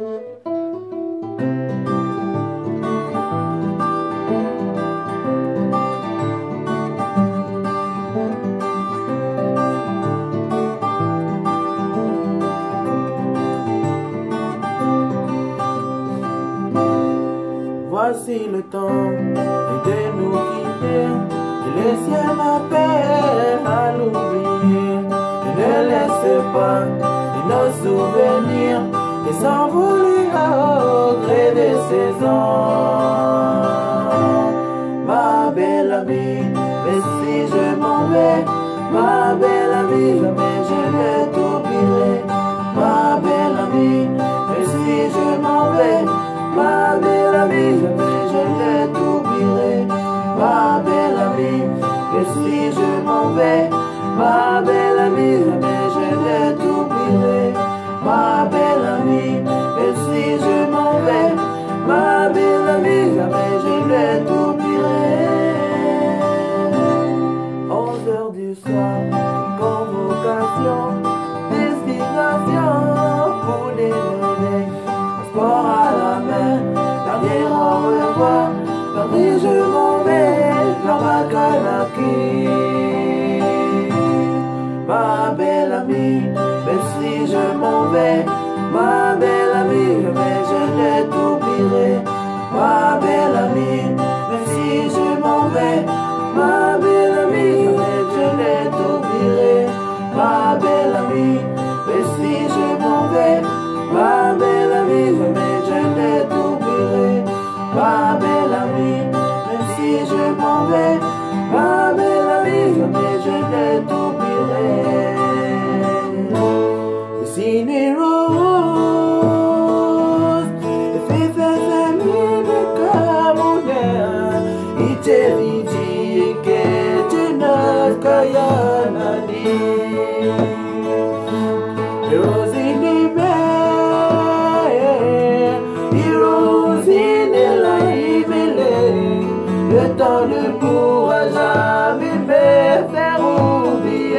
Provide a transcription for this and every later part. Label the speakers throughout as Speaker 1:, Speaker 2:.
Speaker 1: Voici le temps de nous quitter, et le ciel m'appelle à l'oublier. Ne laissez pas nos souvenirs et s'envoler au gré des saisons. Ma belle amie, mais si je m'en vais, ma belle amie, jamais je ne t'oublierai. Ma belle amie, mais si je m'en vais, ma belle amie, jamais je ne t'oublierai. Ma belle amie, mais si je m'en vais, ma belle amie, jamais je ne t'oublierai. Ma belle amie, mais si je m'en vais, ma belle amie, jamais je ne t'oublierai. 11 heures du soir, convocation, destination pour les lever. Sport à la main, dernier au revoir, Paris je m'en vais, vers ma Kanaki. Ma belle amie, même si je m'en vais, ma belle amie, jamais je ne t'oublierai. Ma belle amie, même si je m'en vais, ma belle amie, jamais je ne t'oublierai. Ma belle amie, même si je m'en vais, ma belle amie, jamais je ne t'oublierai. Ma belle amie, même si je m'en vais, ma belle amie, jamais je ne t'oublierai. Ciné rose, fais mine kamunya, ite vidi que tu n'as qu'à nani. Rosini me, Rosini la imele, le temps ne pourra jamais me faire oublier.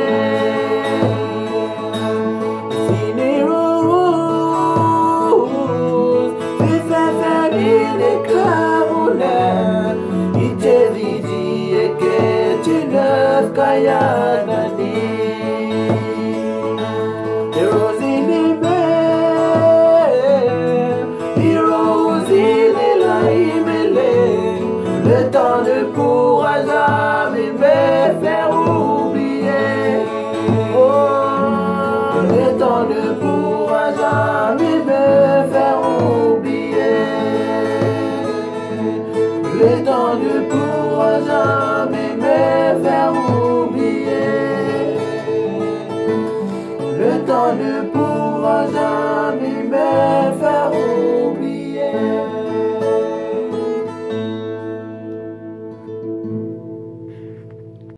Speaker 1: Kaya nani Rosini me Rosini la imele, le temps ne pourra jamais me faire oublier. Oh, le temps ne pourra jamais me faire oublier. Le temps ne pourra jamais me faire oublier. Le temps ne pourra jamais